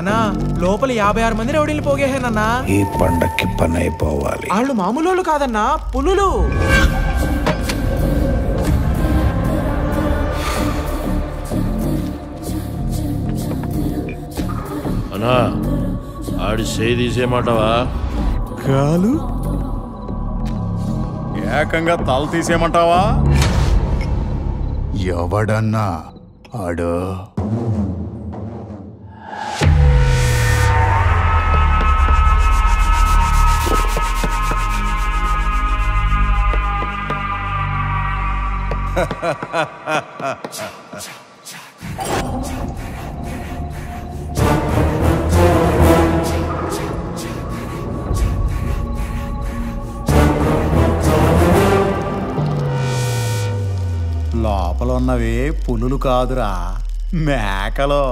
అన్నా లోపల 56 మంది రౌడీలు పోగేహానన్నా. ఈ పండక్కి పని అయిపోవాలి. వాళ్ళు మామూలు కాదన్నా, పులులు. అన్నా ఆడి చేయి తీసేయమంటావా? కాలు ఏకంగా తల తీసేయమంటావా? ఎవడన్నా ఆడు? లోపల ఉన్నవి పులులు కాదురా, మేకలు.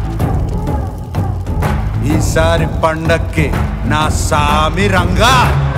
ఈసారి పండక్కి నా సామి రంగా.